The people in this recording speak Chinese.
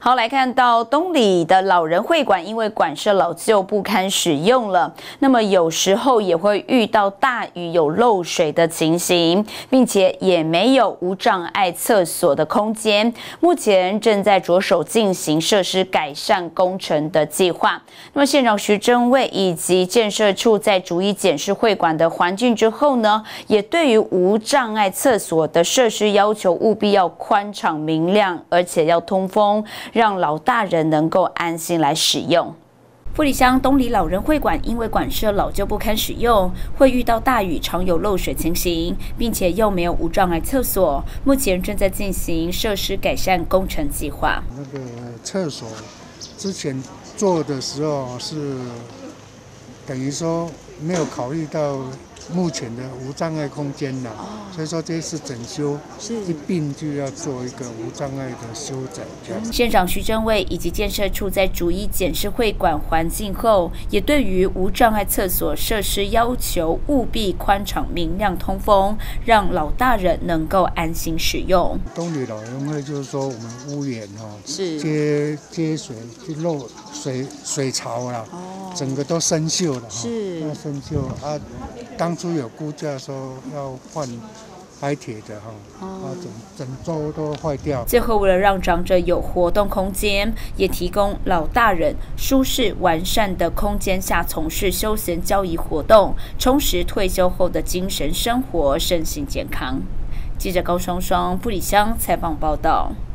好，来看到东里的老人会馆，因为馆舍老旧不堪使用了，那么有时候也会遇到大雨有漏水的情形，并且也没有无障碍厕所的空间。目前正在着手进行设施改善工程的计划。那么县长徐榛蔚以及建设处在逐一检视会馆的环境之后呢，也对于无障碍厕所的设施要求务必要宽敞明亮，而且要通风，让老大人能够安心来使用。富里乡东里老人会馆因为馆舍老旧不堪使用，会遇到大雨常有漏水情形，并且又没有无障碍厕所，目前正在进行设施改善工程计划。 那个厕所之前做的时候是等于说没有考虑到目前的无障碍空间啦，所以说这次整修一并就要做一个无障碍的修整。 县长徐榛蔚以及建设处在逐一检视会馆环境后，也对于无障碍厕所设施要求务必宽敞明亮通风，让老大人能够安心使用。 东里老人会就是说我们屋檐是接水去漏水槽啦，整个都生锈了是那生锈啊。当初有估价说要换白铁的整周都坏掉。 最后，为了让长者有活动空间，也提供老大人舒适完善的空间下从事休闲交谊活动，充实退休后的精神生活，身心健康。记者高双双布里乡采访报道。